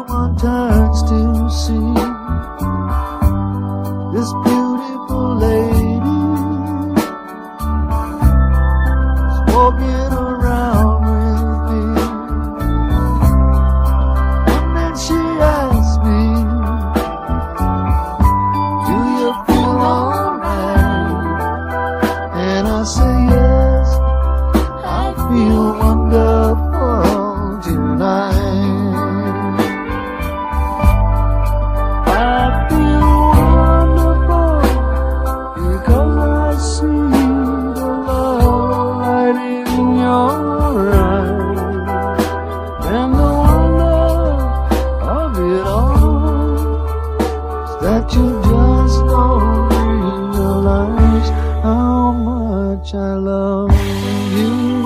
one turns to see this beautiful lady is walking around with me. And then she asks me, do you feel alright? And I say yes, I feel wonderful tonight. That you just don't realize how much I love you.